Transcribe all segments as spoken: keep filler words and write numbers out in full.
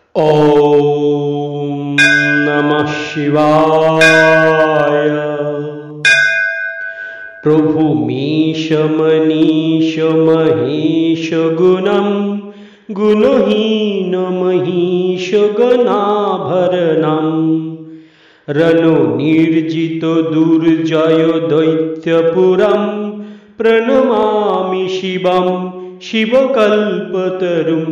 ॐ नमः शिवाय। प्रभु मीश मनीष महेश गुणं गुणहीन महीश गणाभरणं रणो निर्जित दुर्जय दैत्यपुरं प्रणमामि शिवं शिवकल्पतरुं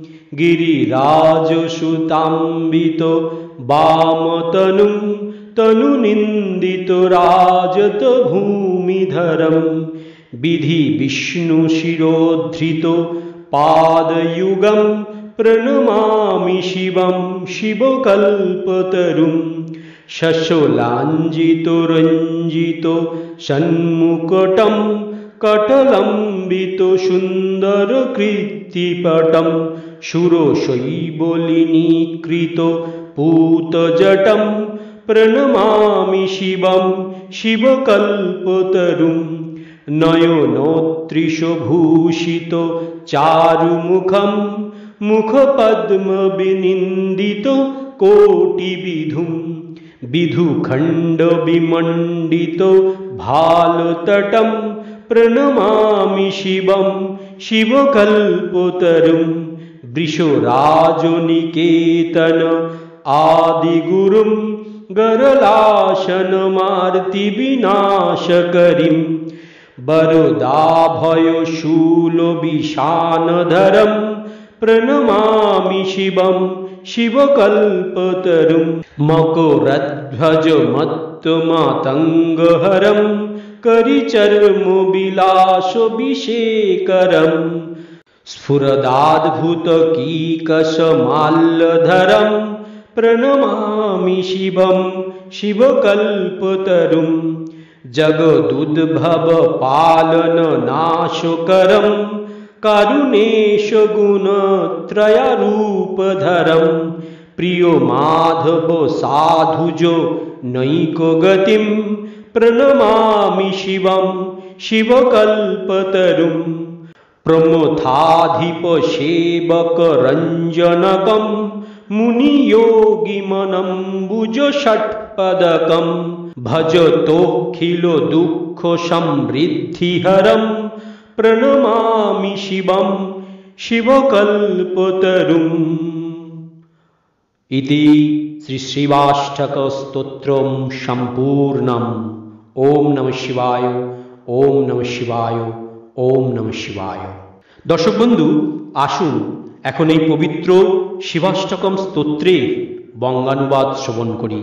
गिरिराजसुताम्बित वामतनुं तनुनिन्दित राजत भूमिधरं विधि विष्णुशिरोद्धृत पादयुगं प्रणमामि शिवं शिवकल्पतरुं शशलाञ्जित रञ्जित सन्मुकुटं कटलम्बित सुन्दर कृत्तिपटं शूरशैवलिनीकृत पूतजटं प्रणमामि शिवं शिवकल्पतरुं नयनोत्रिशभूषित चारुमुखं मुखपद्मविनिन्दित कोटिविधुं विधुखण्डविमण्डित भालतटं प्रणमामि शिवं शिवकल्पतरुं वृषराजनिकेतन आदिगुरुं गरलाशनमार्तिविनाशकरीं वरदाभयशूलविशानधरं प्रणमामि शिवं शिवकल्पतरुं मकरध्वजमत्तमातङ्गहरं करिचर्मविलासविशेखरं स्फुरदाद्भुतकीकशमाल्यधरं प्रणमामि शिवं शिवकल्पतरुं जगदुद्भवपालननाशकरं कारुणेशगुणत्रयरूपधरं प्रियमाधव साधुजो नैकगतिं प्रणमामि शिवं शिवकल्पतरुं प्रमथाधिपसेवकरञ्जनकं मुनियोगिमनम्बुजषट्पदकं भजतोऽखिलदुःखसमृद्धिहरं प्रणमामि शिवं शिवकल्पतरुम्। इति श्री शिवाष्टकस्तोत्रं सम्पूर्णम्। ओम नमः शिवाय, ओम नमः शिवाय, ओम नमः शिवाय। दर्शक बंधु, आसुन এখন এই পবিত্র শিবাষ্টকম স্তোত্রের বঙ্গানুবাদ শ্রবণ করি।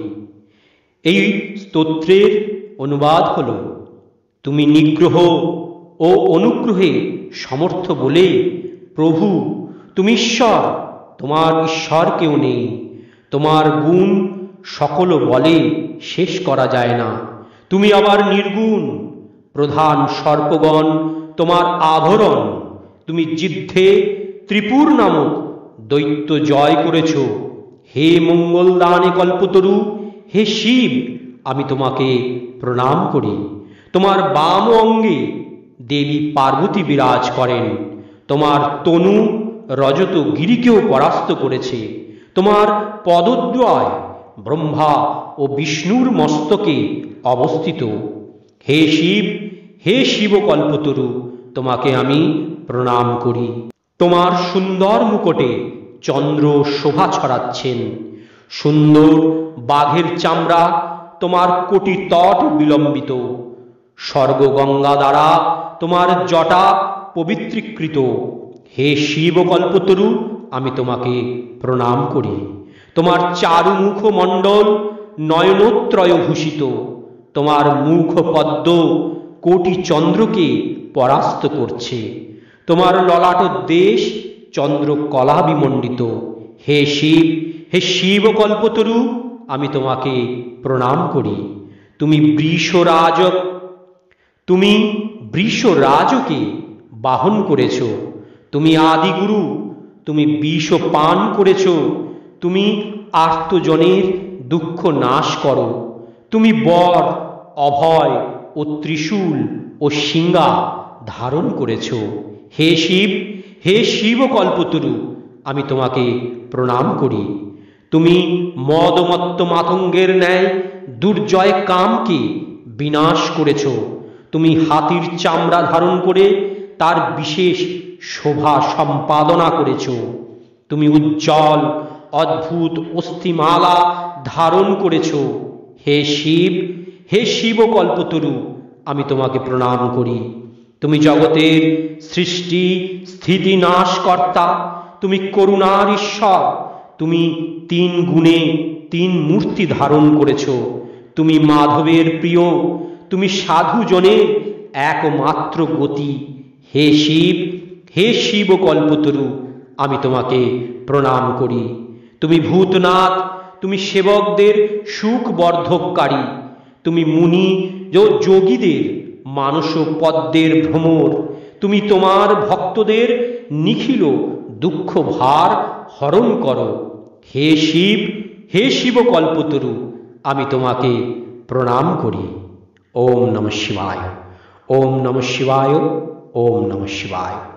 এই স্তোত্রের অনুবাদ হল, তুমি নিগ্রহ ও অনুগ্রহে সমর্থ বলে প্রভু তুমি ঈশ্বর, তোমার ঈশ্বর কেউ নেই। তোমার গুণ সকল বলে শেষ করা যায় না। তুমি আবার নির্গুণ, প্রধান সর্পগণ তোমার আভরণ। তুমি যুদ্ধে ত্রিপুর নামক দৈত্য জয় করেছ। হে মঙ্গলদানে কল্পতরু, হে শিব, আমি তোমাকে প্রণাম করি। তোমার বাম অঙ্গে দেবী পার্বতী বিরাজ করেন। তোমার তনু রজত গিরিকেও পরাস্ত করেছে। তোমার পদদ্বয় ব্রহ্মা ও বিষ্ণুর মস্তকে অবস্থিত। হে শিব, হে শিবকল্পতরু, তোমাকে আমি প্রণাম করি। তোমার সুন্দর মুকুটে চন্দ্র শোভা ছড়াচ্ছেন। সুন্দর বাঘের চামড়া তোমার কোটি তট বিলম্বিত। স্বর্গ গঙ্গা দ্বারা তোমার জটা পবিত্রীকৃত। হে শিবকল্পতরু, আমি তোমাকে প্রণাম করি। তোমার চারু মুখমণ্ডল নয়নোত্রয় ভূষিত। তোমার মুখ পদ্ম কোটি চন্দ্রকে পরাস্ত করছে। তোমার ললাট দেশ চন্দ্র কলা বিমণ্ডিত। হে শিব, হে শিবকল্পতরু, আমি তোমাকে প্রণাম করি। তুমি বৃষরাজক, তুমি বৃষরাজকে বাহন করেছ। তুমি আদিগুরু, তুমি বিষ পান করেছ। তুমি আর্তজনের দুঃখ নাশ করো। তুমি বর, অভয় ও ত্রিশূল ও সিংহা ধারণ করেছ। হে শিব, হে শিব কল্পতরু, আমি তোমাকে প্রণাম করি। তুমি মদমত্ত মাতঙ্গের ন্যায় দুর্জয় কামকে বিনাশ করেছ। তুমি হাতির চামড়া ধারণ করে তার বিশেষ শোভা সম্পাদনা করেছ। তুমি উজ্জ্বল অদ্ভুত অস্থিমালা ধারণ করেছ। হে শিব, হে শিব কল্পতরু, আমি তোমাকে প্রণাম করি। তুমি জগতের সৃষ্টি স্থিতি নাশকর্তা, তুমি করুণার ঈশ্বর। তুমি তিন গুণে তিন মূর্তি ধারণ করেছ। তুমি মাধবের প্রিয়, তুমি সাধুজনের একমাত্র গতি। হে শিব, হে শিব কল্পতরু, আমি তোমাকে প্রণাম করি। তুমি ভূতনাথ, তুমি সেবকদের সুখ বর্ধককারী। তুমি মুনি ও যোগীদের মানস পদ্মের ভ্রমর। তুমি তোমার ভক্তদের নিখিল দুঃখ ভার হরণ করো। হে শিব, হে শিব কল্পতরু, আমি তোমাকে প্রণাম করি। ওম নমঃ শিবায়, ওম নমঃ শিবায়, ওম নমঃ শিবায়।